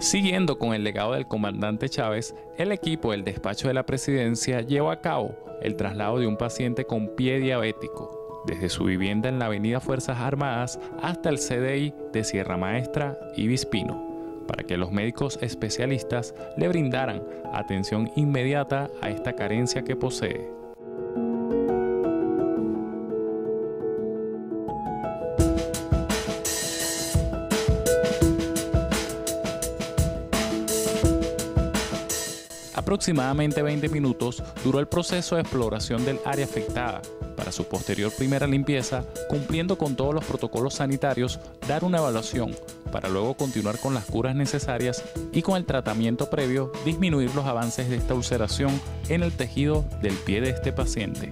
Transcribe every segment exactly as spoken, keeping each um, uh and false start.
Siguiendo con el legado del comandante Chávez, el equipo del despacho de la presidencia llevó a cabo el traslado de un paciente con pie diabético desde su vivienda en la avenida Fuerzas Armadas hasta el C D I de Sierra Maestra y Bispino, para que los médicos especialistas le brindaran atención inmediata a esta carencia que posee. Aproximadamente veinte minutos duró el proceso de exploración del área afectada, para su posterior primera limpieza, cumpliendo con todos los protocolos sanitarios, dar una evaluación, para luego continuar con las curas necesarias y con el tratamiento previo disminuir los avances de esta ulceración en el tejido del pie de este paciente.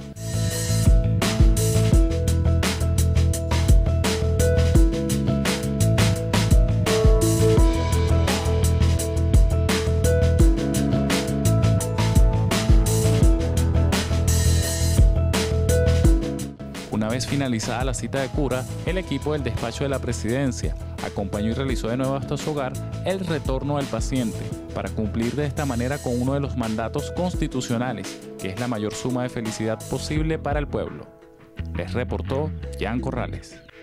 Una vez finalizada la cita de cura, el equipo del despacho de la presidencia acompañó y realizó de nuevo hasta su hogar el retorno del paciente para cumplir de esta manera con uno de los mandatos constitucionales, que es la mayor suma de felicidad posible para el pueblo. Les reportó Jan Corrales.